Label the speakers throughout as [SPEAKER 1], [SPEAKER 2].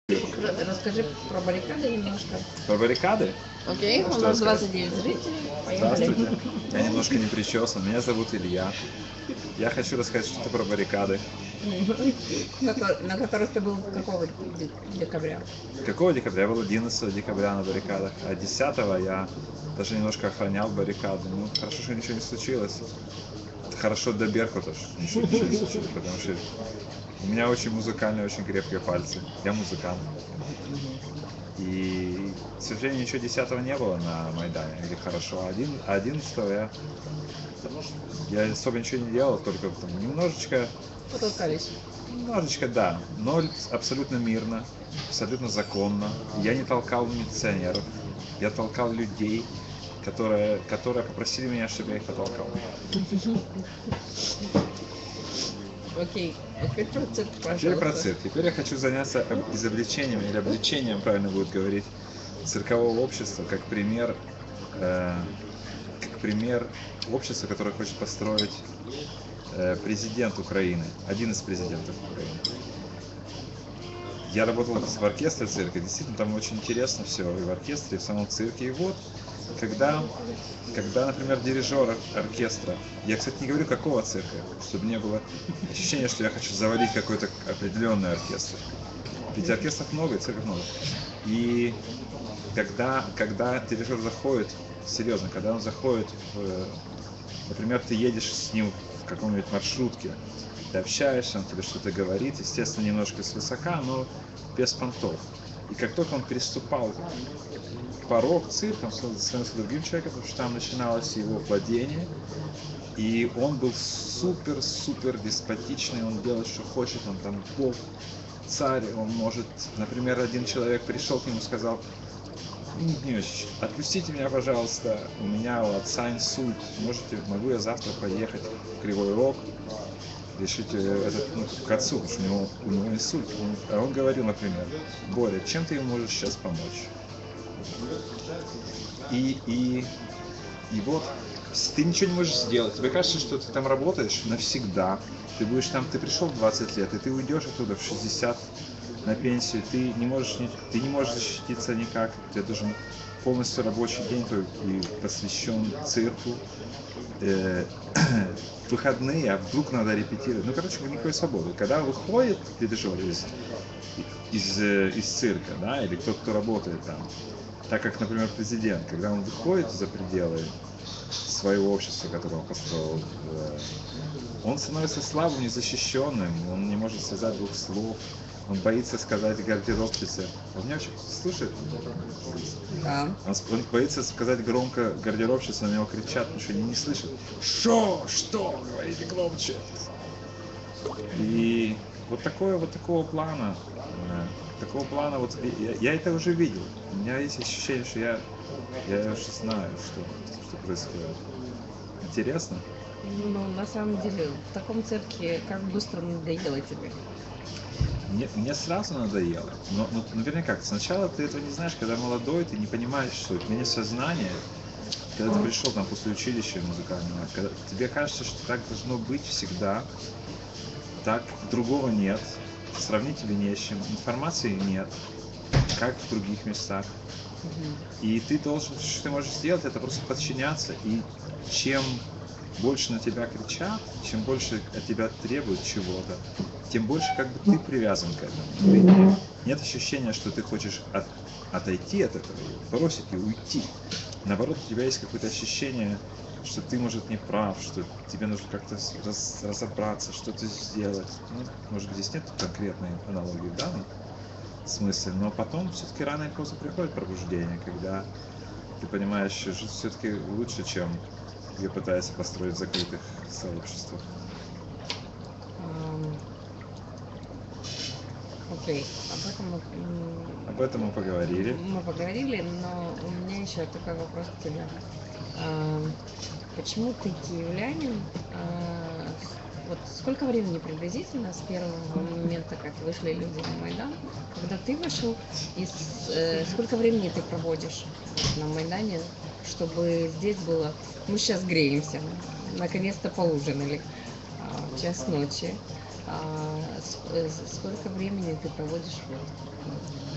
[SPEAKER 1] Расскажи про баррикады немножко.
[SPEAKER 2] Про баррикады?
[SPEAKER 1] Окей,
[SPEAKER 2] Ну,
[SPEAKER 1] у
[SPEAKER 2] что
[SPEAKER 1] нас
[SPEAKER 2] рассказать?
[SPEAKER 1] 29 зрителей. Поехали.
[SPEAKER 2] Здравствуйте. Я немножко не причесан. Меня зовут Илья. Я хочу рассказать что-то про баррикады.
[SPEAKER 1] На которых ты был какого декабря?
[SPEAKER 2] Какого декабря? Я был 11 декабря на баррикадах, а 10 я даже немножко охранял баррикады. Ну, хорошо, что ничего не случилось. Хорошо для Беркута, что ничего не случилось, потому что у меня очень музыкальные, очень крепкие пальцы. Я музыкант. И, к сожалению, ничего 10 не было на Майдане, где хорошо. А 11 я особо ничего не делал, только там немножечко,
[SPEAKER 1] Потолкались.
[SPEAKER 2] да, но абсолютно мирно, абсолютно законно. Я не толкал милиционеров, я толкал людей, которые попросили меня, чтобы я их потолкал.
[SPEAKER 1] Окей, теперь про цирк,
[SPEAKER 2] Теперь про
[SPEAKER 1] пожалуйста.
[SPEAKER 2] цирк. Теперь я хочу заняться изобличением или обличением, правильно будет говорить, циркового общества, как пример общества, которое хочет построить президент Украины, один из президентов Украины. Я работал в оркестре цирка, действительно там очень интересно все и в оркестре, и в самом цирке. И вот, когда, например, дирижер оркестра, я, кстати, не говорю какого цирка, чтобы не было ощущения, что я хочу завалить какой-то определенный оркестр. Ведь оркестров много, и цирков много. И когда дирижер заходит, серьезно, когда он заходит например, ты едешь с ним в каком-нибудь маршрутке, ты общаешься, он тебе что-то говорит, естественно, немножко свысока, но без понтов. И как только он переступал порог цирка, он становился другим человеком, потому что там начиналось его владение, и он был супер деспотичный, он делает, что хочет, он там бог, царь, он может, например, один человек пришел к нему и сказал: Дмитриевич, отпустите меня, пожалуйста, у меня у отца инсульт, могу я завтра поехать в Кривой Рог, решить к отцу, потому что у него инсульт. А он говорил, например: Боря, чем ты ему можешь сейчас помочь? И вот ты ничего не можешь сделать, тебе кажется, что ты там работаешь навсегда, ты пришел в 20 лет, и ты уйдешь оттуда в 60 на пенсию, ты не можешь защититься никак, тебе должен полностью рабочий день твой посвящен цирку, выходные, а вдруг надо репетировать, никакой свободы. Когда выходит дирижер из цирка, да, или кто работает там, так как, например, президент, когда он выходит за пределы своего общества, которое он построил, он становится слабым, незащищенным, он не может связать двух слов, он боится сказать гардеробщице. Он меня очень слушает?
[SPEAKER 1] Да.
[SPEAKER 2] Он боится сказать громко гардеробщице, на него кричат, потому что они не слышат. Что? Говорите громче. И такого плана, вот я это уже видел. У меня есть ощущение, что я уже знаю, что происходит. Интересно?
[SPEAKER 1] Ну, на самом деле, в таком цирке как быстро надоело тебе?
[SPEAKER 2] Мне сразу надоело, но наверняка сначала ты этого не знаешь, когда молодой, ты не понимаешь, что у тебя нет сознания, когда ты пришел там после училища музыкального, когда тебе кажется, что так должно быть всегда, так другого нет, сравнить тебе не с чем, информации нет, как в других местах. И что ты можешь сделать, это просто подчиняться, и чем больше на тебя кричат, чем больше от тебя требуют чего-то, тем больше ты привязан к этому. Нет ощущения, что ты хочешь отойти от этого, бросить и уйти. Наоборот, у тебя есть какое-то ощущение, что ты, может, не прав, что тебе нужно как-то разобраться, что-то сделать. Может быть, здесь нет конкретной аналогии в данном смысле, но потом все-таки рано или поздно приходит пробуждение, когда ты понимаешь, что жизнь все-таки лучше, чем ее пытаются построить в закрытых сообществах.
[SPEAKER 1] Окей,
[SPEAKER 2] об этом мы поговорили.
[SPEAKER 1] Мы поговорили, но у меня еще такой вопрос к тебе. Почему ты киевлянин? Вот сколько времени приблизительно с первого момента, как вышли люди на Майдан, когда ты вышел, и сколько времени ты проводишь на Майдане, чтобы здесь было... Мы сейчас греемся, наконец-то поужинали, час ночи. Сколько времени ты проводишь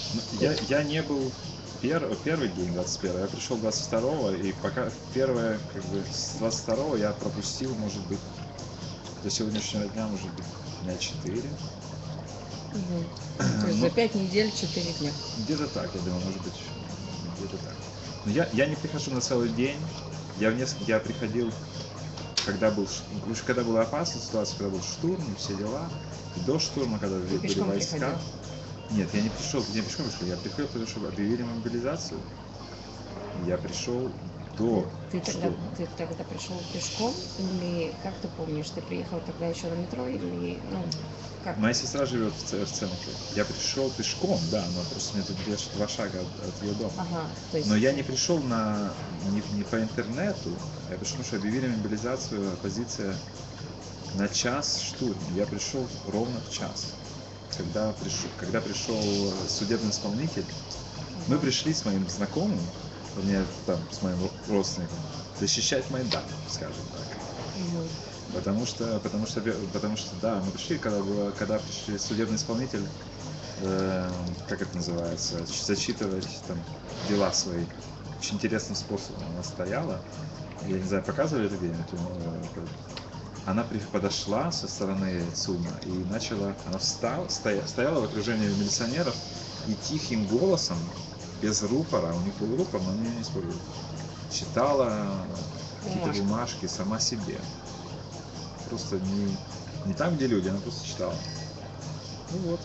[SPEAKER 2] Ну, я не был первый день 21-го, я пришел 22-го, и пока первое, как бы, с 22-го я пропустил, может быть, до сегодняшнего дня, может быть, дня 4.
[SPEAKER 1] Мгм. То есть
[SPEAKER 2] Ну,
[SPEAKER 1] за 5 недель 4 дня.
[SPEAKER 2] где-то так, я думаю, может быть, где-то так. Но я не прихожу на целый день, я приходил, когда была опасная ситуация, когда был штурм и все дела, и до штурма, когда
[SPEAKER 1] Ты
[SPEAKER 2] были
[SPEAKER 1] пешком
[SPEAKER 2] войска.
[SPEAKER 1] приходил?
[SPEAKER 2] Нет, я не пешком пришел, я приходил, потому что объявили мобилизацию. Я пришел до штурма.
[SPEAKER 1] Ты тогда пришел пешком или как ты помнишь, ты приехал тогда еще на метро или ну как?
[SPEAKER 2] Моя сестра живет в центре. Я пришел пешком, да, но просто мне тут 2 шага от ее дома.
[SPEAKER 1] Ага, то есть
[SPEAKER 2] Но я не пришел не по интернету, я пришел, потому что объявили мобилизацию, оппозиция на час штурм. Я пришел ровно в час. Когда пришел судебный исполнитель, мы пришли с моим знакомым, вернее, там, с моим родственником, защищать Майдан, скажем так.
[SPEAKER 1] Мгм.
[SPEAKER 2] Потому что, да, мы пришли, когда пришли судебный исполнитель, как это называется, зачитывать там дела свои. Очень интересным способом она стояла. Я не знаю, показывали это где-нибудь? Она подошла со стороны судна и она стояла в окружении милиционеров и тихим голосом, без рупора, у них был рупор, но они не использовали, читала какие-то бумажки сама себе. Просто не там, где люди, она просто читала. Ну вот.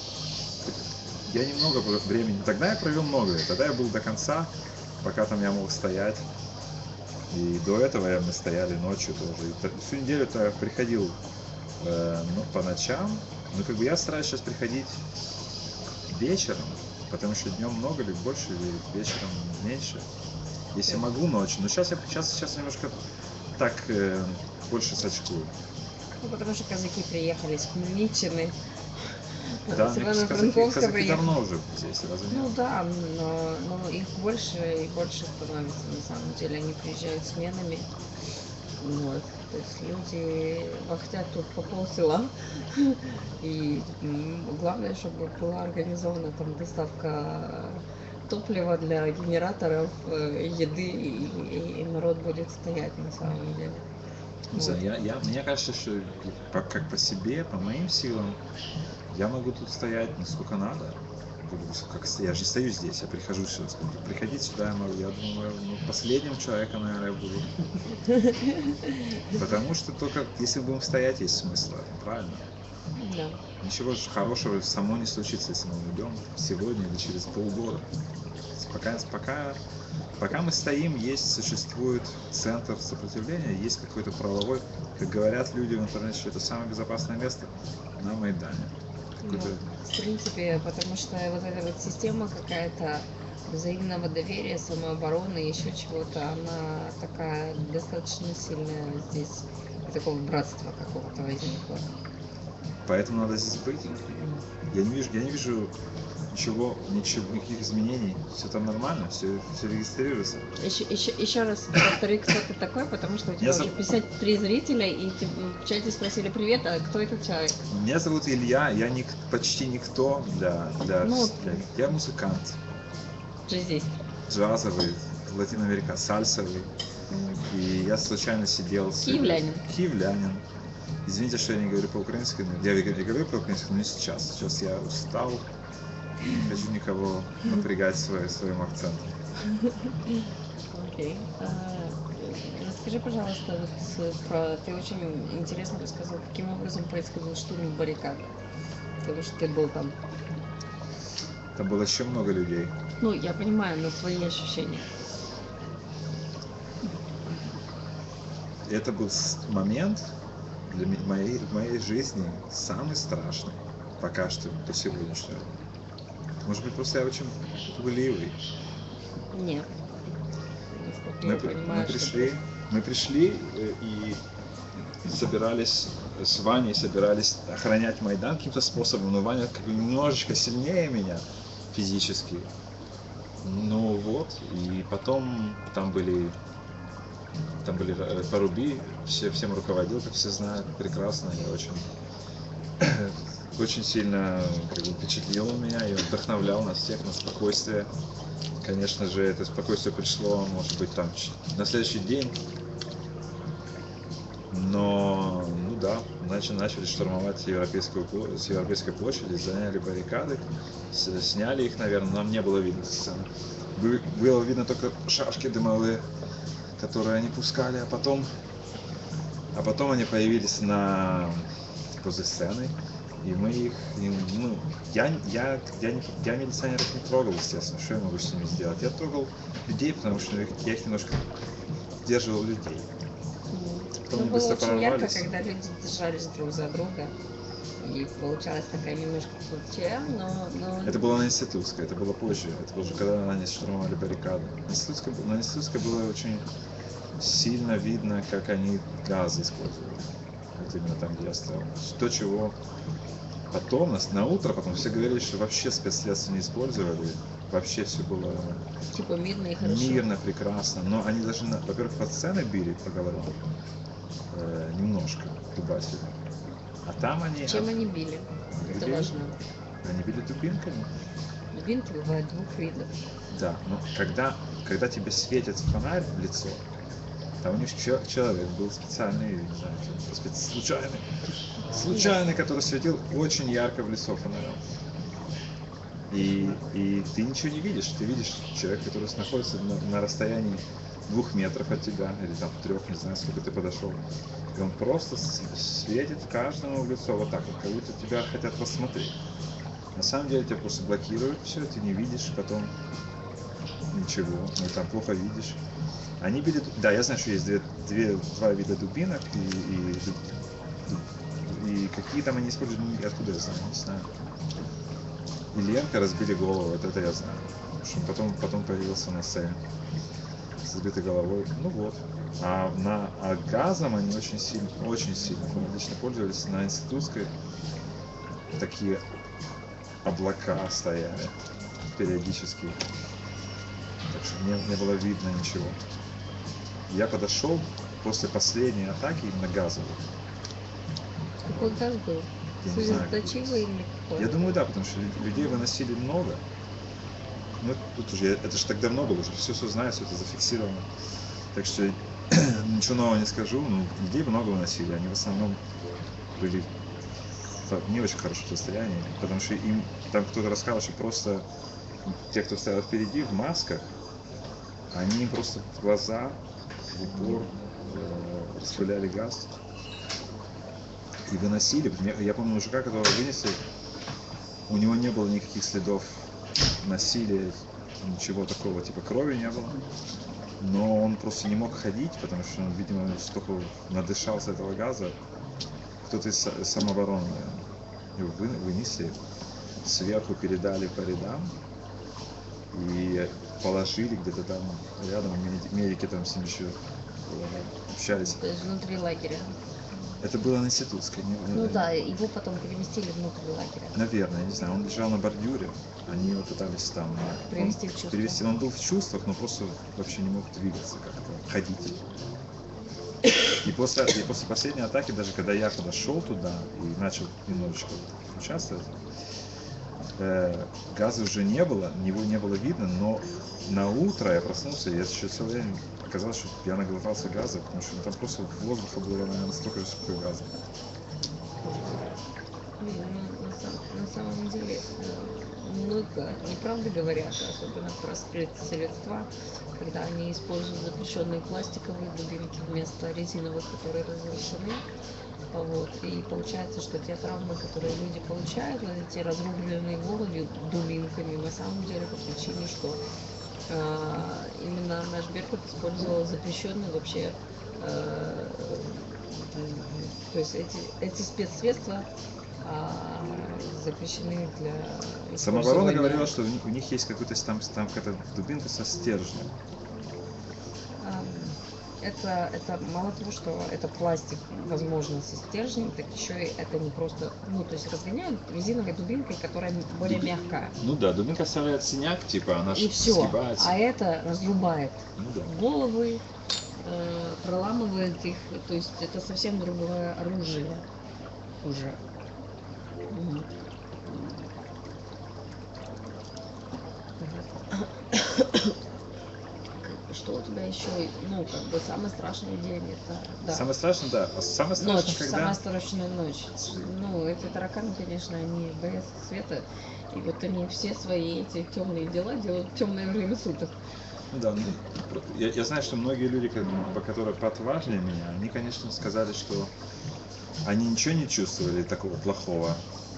[SPEAKER 2] Я немного времени, тогда я провел много, тогда я был до конца, пока там я мог стоять. И до этого мы стояли ночью тоже. И всю неделю я приходил по ночам. Но как бы я стараюсь сейчас приходить вечером, потому что днем много ли больше, или вечером меньше. Если могу ночью. Но сейчас немножко так больше сочкую.
[SPEAKER 1] Ну, потому что казаки приехали с Хмельниччины.
[SPEAKER 2] Да,
[SPEAKER 1] С
[SPEAKER 2] мне кажется,
[SPEAKER 1] Ивано-Франковска
[SPEAKER 2] казаки
[SPEAKER 1] приехали.
[SPEAKER 2] давно уже здесь, разве нет?
[SPEAKER 1] Ну да, но их больше и больше становится, на самом деле. Они приезжают сменами. Вот. То есть люди вахтят тут по полсела. И главное, чтобы была организована там доставка топлива для генераторов, еды, и народ будет стоять на самом деле.
[SPEAKER 2] Не знаю, мне кажется, что как по себе, по моим силам, я могу тут стоять сколько надо. Я же стою здесь, я прихожу сюда. Приходить сюда я могу, я думаю, последним человеком, наверное, я буду. Потому что только если будем стоять, есть смысл, правильно?
[SPEAKER 1] Да.
[SPEAKER 2] Ничего хорошего само не случится, если мы уйдем сегодня или через полгода. Пока мы стоим, существует центр сопротивления, есть какой-то правовой, как говорят люди в интернете, что это самое безопасное место на Майдане.
[SPEAKER 1] Ну, в принципе, потому что вот эта вот система какая-то взаимного доверия, самообороны, еще чего-то, она такая достаточно сильная здесь, такого братства какого-то возникло.
[SPEAKER 2] Поэтому надо здесь быть. Я не вижу никаких изменений. Все там нормально, все регистрируется.
[SPEAKER 1] Еще раз повтори, кто ты такой, потому что у тебя уже 53 зрителя, и в чате спросили привет, а кто этот человек?
[SPEAKER 2] Меня зовут Илья, я почти никто я музыкант.
[SPEAKER 1] Джазист.
[SPEAKER 2] Джазовый, сальсовый. И я случайно сидел с... Киевлянин. Извините, что я не говорю по-украински, я говорю по-украински, но не сейчас. Сейчас я устал, не хочу никого напрягать своим акцентом.
[SPEAKER 1] Окей. Расскажи, пожалуйста, ты очень интересно рассказал, каким образом происходил штурм баррикад, потому что ты был там.
[SPEAKER 2] Там было еще много людей.
[SPEAKER 1] Ну, я понимаю, но твои ощущения.
[SPEAKER 2] Это был момент в моей жизни самый страшный, пока что, по сегодняшнему. Может быть, просто я очень пугливый.
[SPEAKER 1] Нет.
[SPEAKER 2] Мы пришли и собирались с Ваней, охранять Майдан каким-то способом, но Ваня как бы немножечко сильнее меня физически. Ну вот, и потом там были Поруби, всем руководил, как все знают, прекрасно и очень очень сильно как бы, впечатлил меня и вдохновлял нас всех на спокойствие. Конечно же, это спокойствие пришло, может быть, там на следующий день. Но, ну да, начали штурмовать с Европейской площади, заняли баррикады, сняли их, наверное, нам не было видно сцены. Было видно только шашки дымовые, которые они пускали, а потом они появились возле сцены, и мы их, ну, я милиционеров не трогал, естественно, что я могу с ними сделать? Я трогал людей, потому что я их немножко сдерживал людей.
[SPEAKER 1] Ну, было очень ярко, когда люди держались друг за друга, и получалась такая немножко футча, но...
[SPEAKER 2] Это было на Институтской, это было позже, это было уже когда они штурмовали баррикады. На Институтской было очень сильно видно, как они газы использовали, вот именно там, где я стоял. То, чего потом, на утро потом все говорили, что вообще спецсредства не использовали, вообще все было
[SPEAKER 1] типа мирно и хорошо.
[SPEAKER 2] Мирно, прекрасно, но они даже, во-первых, под сценой били по головам, немножко дубасили. А там они...
[SPEAKER 1] Чем они били? Это важно.
[SPEAKER 2] Они били дубинками.
[SPEAKER 1] Дубинки бывают двух видов.
[SPEAKER 2] Да, но когда тебе светит фонарь в лицо, там у них человек был специальный, не знаю, случайный, который светил очень ярко в лицо фонарем. И ты ничего не видишь, ты видишь человека, который находится на расстоянии 2 метров от тебя, или там 3, не знаю, сколько ты подошел. И он просто светит каждому в лицо вот так вот, как будто тебя хотят посмотреть. На самом деле тебя просто блокируют все, ты не видишь потом ничего, ну там плохо видишь. Они били, да, я знаю, что есть два вида дубинок, и какие там они используют, откуда я знаю, не знаю. И Ленка разбили голову, вот это я знаю. Потом появился на сцене с разбитой головой. Ну вот. А газом они очень сильно, мы лично пользовались на Институтской. Такие облака стояли периодически. Так что мне не было видно ничего. Я подошел после последней атаки именно газовой.
[SPEAKER 1] Какой газ был? Слезоточивый или какой?
[SPEAKER 2] Я думаю, да, потому что людей выносили много. Ну, тут уже, это же так давно было, уже все знаю, все это зафиксировано. Так что ничего нового не скажу, но людей много выносили, они в основном были в не очень хорошем состоянии, потому что им, там кто-то рассказал, что просто те, кто стоял впереди в масках, они им просто в глаза, в упор распыляли газ. И выносили. Я помню мужика, которого вынесли, у него не было никаких следов насилия, ничего такого, типа крови не было. Но он просто не мог ходить, потому что он, видимо, столько надышался этого газа. Кто-то из самообороны его вынесли, сверху передали по рядам и положили где-то там рядом. Медики там с ним еще общались.
[SPEAKER 1] То есть внутри лагеря.
[SPEAKER 2] Это было на Институтской.
[SPEAKER 1] Ну да, его потом переместили внутрь лагеря.
[SPEAKER 2] Наверное, я не знаю. Он лежал на бордюре, они его пытались там
[SPEAKER 1] привести в чувство.
[SPEAKER 2] Он был в чувствах, но просто вообще не мог двигаться как-то, ходить. И после последней атаки, даже когда я подошел туда и начал немножечко участвовать, газа уже не было, его не было видно, но на утро я проснулся, и я еще целый день оказалось, что я наглотался газа, потому что там просто воздуха было, наверное, столько же, сколько и газа.
[SPEAKER 1] На самом деле, много неправды говорят, особенно про спецсредства, когда они используют запрещенные пластиковые дубинки вместо резиновых, которые разрешены. Вот. И получается, что те травмы, которые люди получают, эти разрубленные головы дубинками, на самом деле по причине, что именно наш Беркут использовал запрещенные вообще, то есть эти спецсредства запрещены для использования.
[SPEAKER 2] Самооборона говорила, что у них есть какой-то там какая-то дубинка со стержнем.
[SPEAKER 1] Это мало того, что это пластик, возможно, со стержнем, так еще и это не просто, ну, то есть разгоняют резиновой дубинкой, которая более мягкая.
[SPEAKER 2] Ну да, дубинка оставляет синяк, типа она
[SPEAKER 1] и все,
[SPEAKER 2] сгибается.
[SPEAKER 1] А это разрубает головы, проламывает их, то есть это совсем другое оружие уже. Мгм. Что у тебя еще, ну, как бы самый страшный день, это, да.
[SPEAKER 2] Самое страшное, да. Самое страшное,
[SPEAKER 1] Ночь,
[SPEAKER 2] когда...
[SPEAKER 1] самая страшная ночь. Ну, эти тараканы, конечно, они боятся света, и вот они все свои эти темные дела делают в темное время суток.
[SPEAKER 2] Ну да, ну, я знаю, что многие люди, которые поотважнее меня, они, конечно, сказали, что они ничего не чувствовали такого плохого.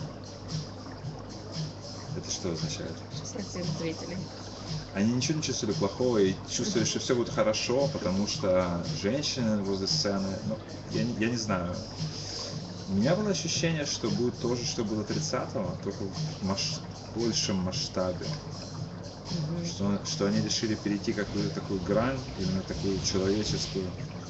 [SPEAKER 2] Это что означает?
[SPEAKER 1] Спросили зрителей.
[SPEAKER 2] Они ничего не чувствовали плохого и чувствовали, что все будет хорошо, потому что женщины возле сцены, ну, я не знаю. У меня было ощущение, что будет то же, что было 30-го, только в большем масштабе. Что они решили перейти какую-то такую грань, именно такую человеческую,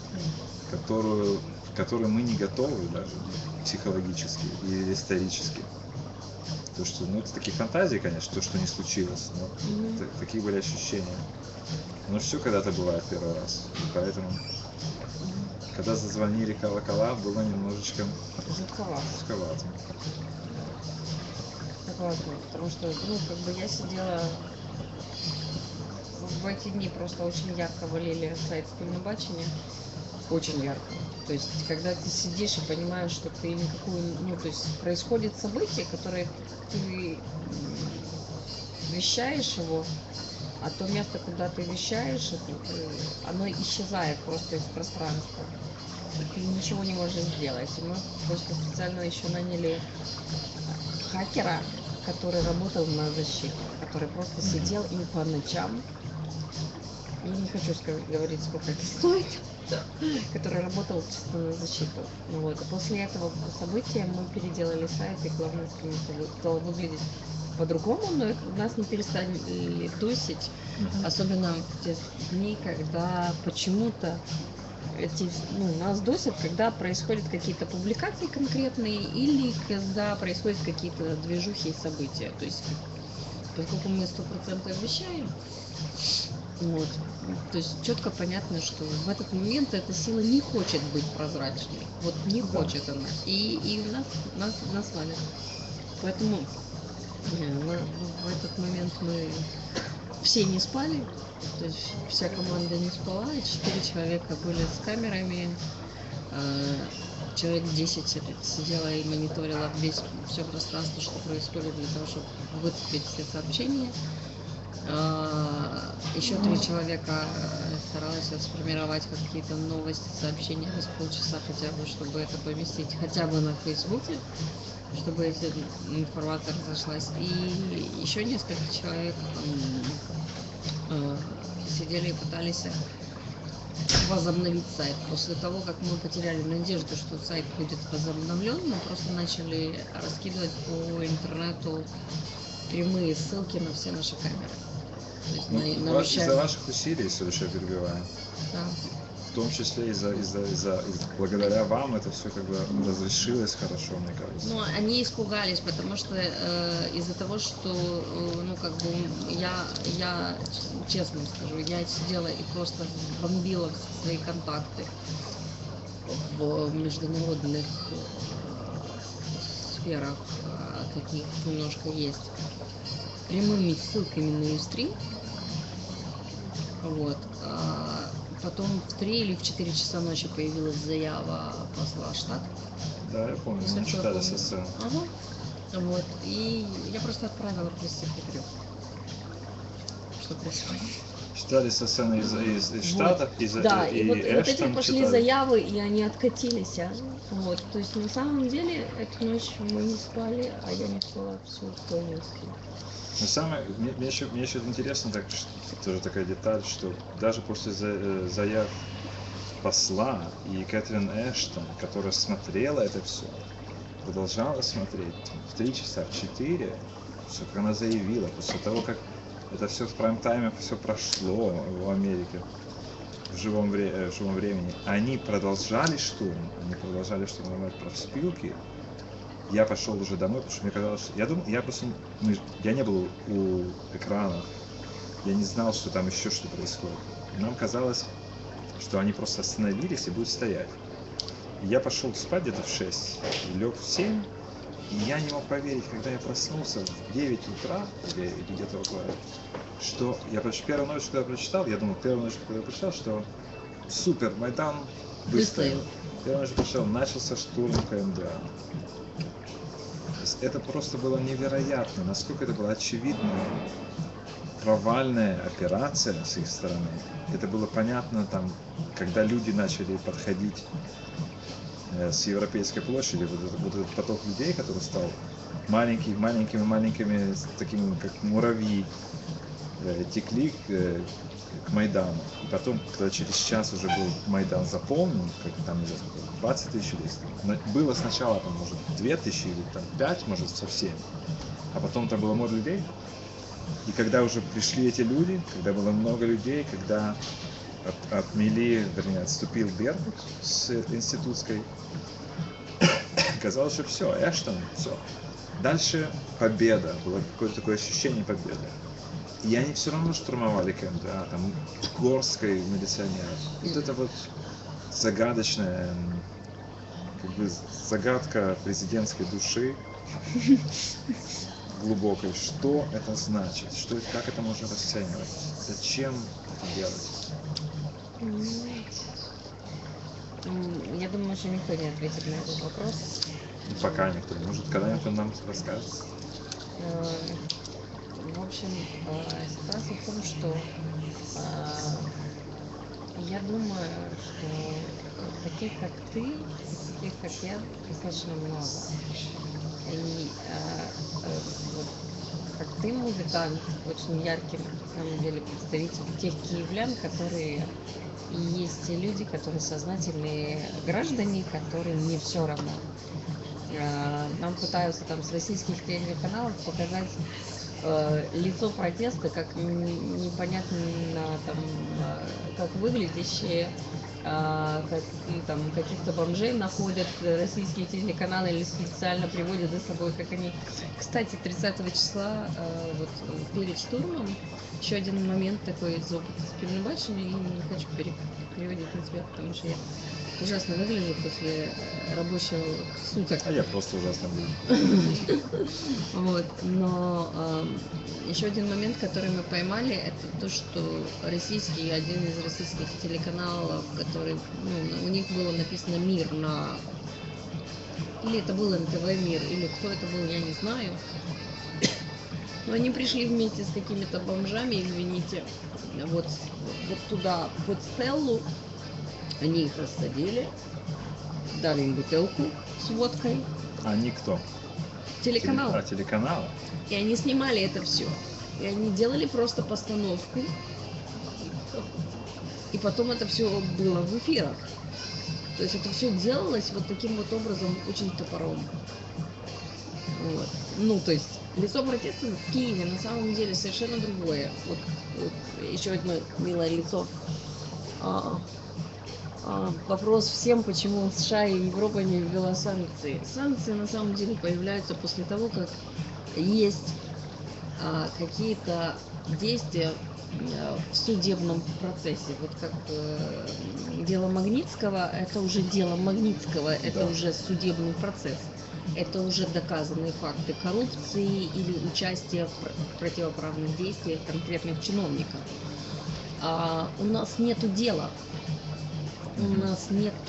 [SPEAKER 2] к которой мы не готовы даже психологически и исторически. То, что, ну, это такие фантазии, конечно, то, что не случилось, но такие были ощущения. Но все когда-то бывает первый раз, и поэтому, когда зазвонили колокола, было немножечко жутковато.
[SPEAKER 1] Потому что, ну, как бы я сидела в эти дни, просто очень ярко валили сайт Спільнобачення, очень ярко. То есть, когда ты сидишь и понимаешь, что ты никакую, ну, то есть, происходит событие, которое ты вещаешь его, а то место, куда ты вещаешь, оно исчезает просто из пространства. И ты ничего не можешь сделать. И мы просто специально еще наняли хакера, который работал на защите, который просто сидел и по ночам, я не хочу говорить, сколько это стоит, который работал чисто на защиту. Вот. И после этого события мы переделали сайт, и главная страница стала выглядеть по-другому, но нас не перестали дусить, особенно в те дни, когда почему-то нас досят, когда происходят какие-то публикации конкретные или когда происходят какие-то движухи и события. То есть, поскольку мы 100% вещаем, вот, то есть четко понятно, что в этот момент эта сила не хочет быть прозрачной. Вот не хочет она. И нас валят. Поэтому в этот момент мы все не спали. То есть вся команда не спала, 4 человека были с камерами, человек 10 сидела и мониторила все пространство, что происходит, для того, чтобы выцепить все сообщения. Еще 3 человека старалась сформировать какие-то новости, сообщения за полчаса хотя бы, чтобы это поместить хотя бы на Фейсбуке, чтобы эта информация разошлась. И еще несколько человек сидели и пытались возобновить сайт. После того, как мы потеряли надежду, что сайт будет возобновлен, мы просто начали раскидывать по интернету прямые ссылки на все наши камеры. То есть
[SPEAKER 2] из-за ваших усилий, все еще перебиваю.
[SPEAKER 1] Да.
[SPEAKER 2] В том числе благодаря вам это все как бы разрешилось хорошо, мне кажется.
[SPEAKER 1] Ну, они испугались, потому что из-за того, что, ну, как бы, я честно скажу, я сидела и просто бомбила свои контакты в международных сферах, каких немножко есть, прямыми ссылками на Ю-стрим. Вот. Потом в 3 или в 4 часа ночи появилась заява посла штат.
[SPEAKER 2] Да, я помню, мы читали со сцены.
[SPEAKER 1] Ага. Вот. И я просто отправила пресс-секретарю, что происходит.
[SPEAKER 2] Читали со сцены из Штатов,
[SPEAKER 1] вот. Да, и вот эти пошли
[SPEAKER 2] читали.
[SPEAKER 1] заявы, и они откатились. Вот. То есть на самом деле эту ночь мы не спали, а я не спала всю полностью.
[SPEAKER 2] Но самое, мне еще интересно, тоже такая деталь, что даже после заяв посла и Кэтрин Эштон, которая смотрела это все, продолжала смотреть в 3 часа, в 4, все, как она заявила, после того, как это все в прайм-тайме все прошло в Америке в живом времени, они продолжали штурм, они продолжали штурмовать профспилки. Я пошел уже домой, потому что мне казалось, что я не был у экранов, я не знал, что там еще что происходит. И нам казалось, что они просто остановились и будут стоять. И я пошел спать где-то в 6, лег в 7, И я не мог поверить, когда я проснулся в 9 утра, или где-то около, что я первую ночь, когда я прочитал, я думал, первую ночь, когда я прочитал, что супер, Майдан выстоял. Первую ночь прочитал, начался штурм КМДА. Это просто было невероятно, насколько это была очевидная провальная операция с их стороны. Это было понятно там, когда люди начали подходить с Европейской площади, вот этот поток людей, который стал маленькими, такими как муравьи, текли к Майдану. И потом, когда через час уже был Майдан заполнен, как там, не знаю, 20 тысяч людей, было сначала, там, может, 2 тысячи или там 5, может, совсем, а потом там было море людей. И когда уже пришли эти люди, когда было много людей, когда отступил Беркут с институтской, казалось, что все, Эштон, все. Дальше победа, было какое-то такое ощущение победы. И они все равно штурмовали КМДА, там горской милиционеров. Вот это вот загадочная, как бы загадка президентской души глубокой. Что это значит? Как это можно расценивать? Зачем это делать?
[SPEAKER 1] Я думаю, что никто не ответит на этот вопрос.
[SPEAKER 2] Пока никто не может. Когда-нибудь он нам расскажет.
[SPEAKER 1] В общем, ситуация в том, что я думаю, что таких как ты, таких как я, достаточно много. И вот, как ты музыкант, очень яркий, на самом деле, представитель тех киевлян, которые и есть те люди, которые сознательные граждане, которым не все равно. Нам пытаются там с российских телеканалов показать лицо протеста, как непонятно там, как выглядящие, как, там, каких-то бомжей находят российские телеканалы или специально приводят за собой, как они. Кстати, 30 числа, вот перед штурмом, еще один момент такой из опыта с Пивнебачами, и не хочу переводить на тебя, потому что я ужасно выгляжу после рабочего суток.
[SPEAKER 2] А я просто ужасно выгляжу.
[SPEAKER 1] Вот, но еще один момент, который мы поймали, это то, что один из российских телеканалов, который, у них было написано «Мир» на... Или это был НТВ «Мир», или кто это был, я не знаю. Но они пришли вместе с какими-то бомжами, извините, вот туда, под Стеллу. Они их рассадили, дали им бутылку с водкой.
[SPEAKER 2] Они кто?
[SPEAKER 1] Телеканал.
[SPEAKER 2] Телеканал?
[SPEAKER 1] И они снимали это все. И они делали просто постановку. И потом это все было в эфирах. То есть это все делалось вот таким вот образом, очень топором. Вот. То есть лицо протеста в Киеве на самом деле совершенно другое. Вот еще одно милое лицо. Вопрос всем, почему США и Европа не ввела санкции. Санкции на самом деле появляются после того, как есть какие-то действия в судебном процессе. Вот как дело Магнитского, это уже дело Магнитского, это уже судебный процесс. Это уже доказанные факты коррупции или участия в противоправных действиях конкретных чиновников. У нас нету дела. У нас нету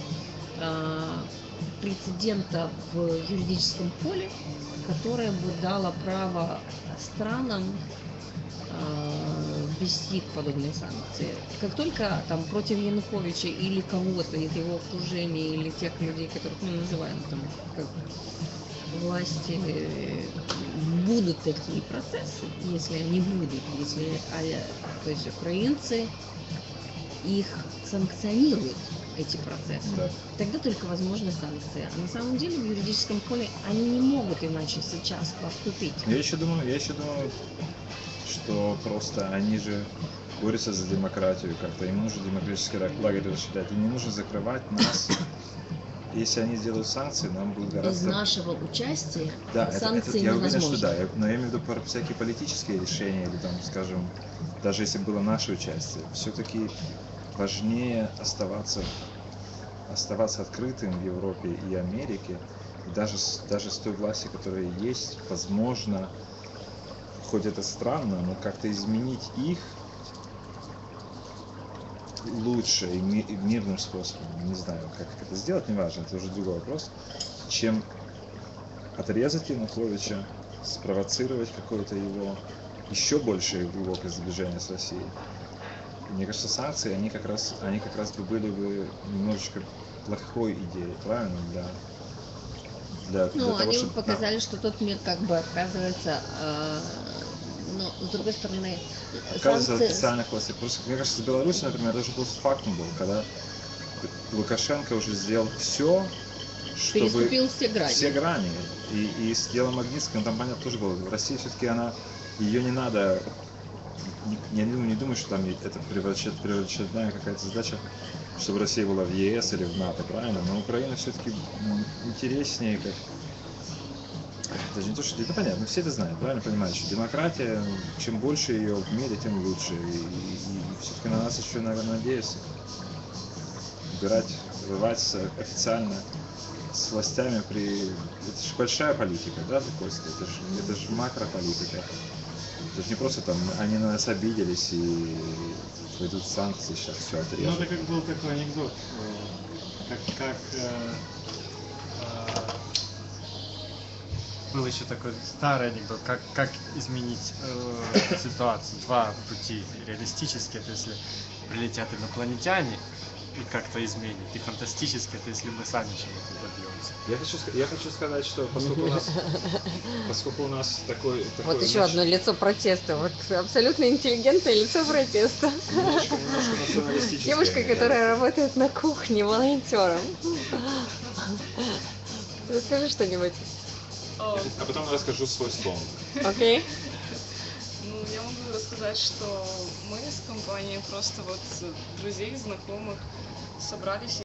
[SPEAKER 1] прецедента в юридическом поле, которое бы дало право странам ввести подобные санкции. Как только там против Януковича или кого-то из его окружения, или тех людей, которых мы называем там как власти, будут такие процессы, если они будут, то есть украинцы их санкционируют, эти процессы, тогда только возможны санкции. А на самом деле в юридическом поле они не могут иначе сейчас поступить.
[SPEAKER 2] Я еще думаю, что просто они же борются за демократию как-то. Им нужно демократический лагерь расширять. Им не нужно закрывать нас. Если они сделают санкции, нам будет гораздо...
[SPEAKER 1] Без нашего участия
[SPEAKER 2] я
[SPEAKER 1] санкции невозможны.
[SPEAKER 2] уверен, что да. Но я имею в виду про всякие политические решения, или там, скажем, даже если было наше участие, все-таки важнее оставаться открытым в Европе и Америке И даже с той властью, которая есть, возможно, хоть это странно, но как-то изменить их лучше и мирным способом. Не знаю, как это сделать, неважно, это уже другой вопрос, чем отрезать Януковича, спровоцировать какое-то его еще большее глубокое сближение с Россией. Мне кажется, санкции, они как раз бы были бы немножечко плохой идеей, правильно, для
[SPEAKER 1] Ну,
[SPEAKER 2] того,
[SPEAKER 1] они
[SPEAKER 2] чтобы...
[SPEAKER 1] показали, что тот мир как бы отказывается, но с другой стороны,
[SPEAKER 2] Отказывается от
[SPEAKER 1] санкции...
[SPEAKER 2] официальных властей. Просто, мне кажется, с Беларусью, например, даже просто фактом был, когда Лукашенко уже сделал все, чтобы...
[SPEAKER 1] Переступил все грани.
[SPEAKER 2] Все грани. И с делом Магнитского, там, понятно, тоже было. В России все-таки ее не надо... Я не думаю, что там это превращенная какая-то задача, чтобы Россия была в ЕС или в НАТО, правильно? Но Украина все-таки интереснее, как... Даже не то, что... Это понятно, все это знают, правильно понимают, что демократия, чем больше ее в мире, тем лучше. И все-таки на нас еще, наверное, надеются рвать официально с властями при... Это же большая политика, да, Костя? Это же макрополитика. Это же не просто там, они на нас обиделись и пойдут санкции, сейчас все отрежут.
[SPEAKER 3] Ну, это как был такой анекдот, был еще такой старый анекдот, как изменить ситуацию. Два пути реалистические, это если прилетят инопланетяне и как-то изменит, и фантастически, это если мы сами чего-то добьемся.
[SPEAKER 2] Я хочу сказать, что поскольку у нас такой
[SPEAKER 1] Вот еще одно лицо протеста, вот абсолютно интеллигентное лицо протеста.
[SPEAKER 2] немножко националистическое.
[SPEAKER 1] Девушка, которая работает на кухне волонтером. Расскажи что-нибудь.
[SPEAKER 2] А потом расскажу свой слон.
[SPEAKER 1] Окей?
[SPEAKER 4] Ну, я могу рассказать, что мы с компанией просто вот друзей, знакомых собрались